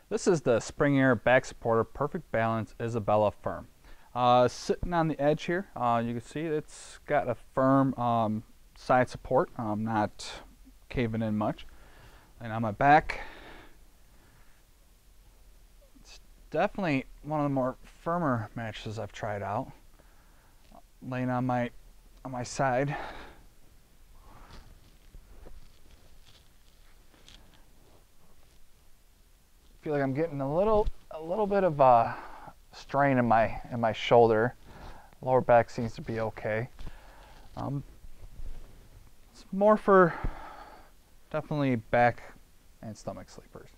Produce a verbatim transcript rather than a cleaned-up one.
This is the Spring Air Back Supporter Perfect Balance Isabella Firm. Uh, sitting on the edge here, uh, you can see it's got a firm um, side support, um, not caving in much. And on my back, it's definitely one of the more firmer mattresses I've tried out. Laying on my on my side, feel like I'm getting a little a little bit of a strain in my in my shoulder. Lower back seems to be okay. Um, it's more for definitely back and stomach sleepers.